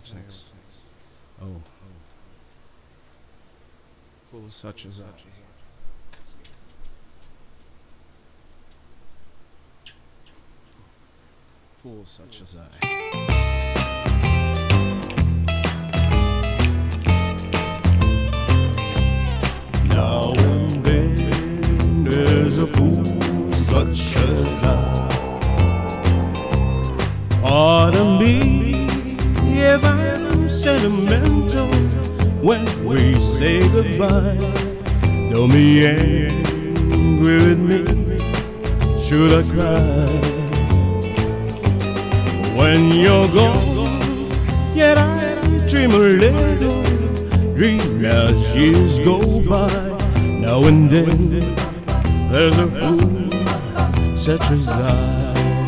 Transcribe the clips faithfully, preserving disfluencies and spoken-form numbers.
takes. Oh, full such as I. Fool such as I. Now and then there's a fool such as I. Pardon me if I'm sentimental when we say goodbye. Don't be angry with me, should I cry? When you're gone, yet I dream a little dream as years go by. Now and then there's a fool such as I.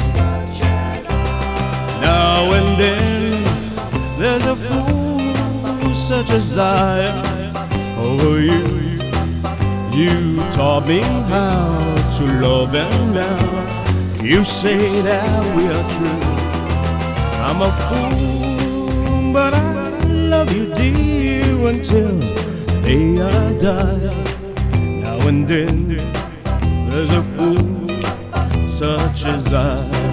Now and then there's a fool such as I. Oh, you, you taught me how to love, and now you say that we are true. I'm a fool, but I love you, dear, until the day I die. Now and then there's a fool such as I.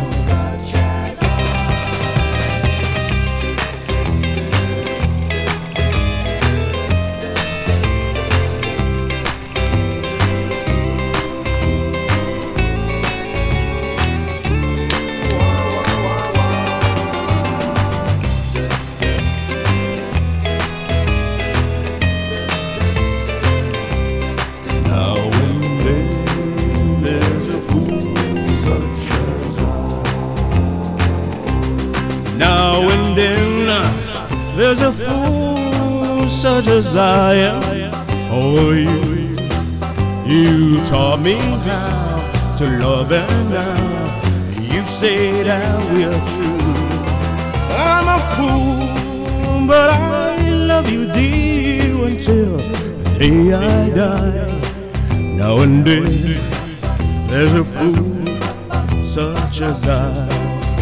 Now and then there's a fool such as I am. Oh, you, you taught me how to love, and now you say that we are true. I'm a fool, but I love you, dear, until the day I die. Now and then there's a fool such as I.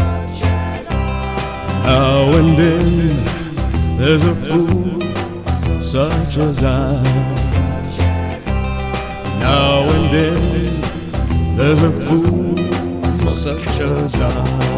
Now and then there's a fool such as I. Now and then there's a fool such as I.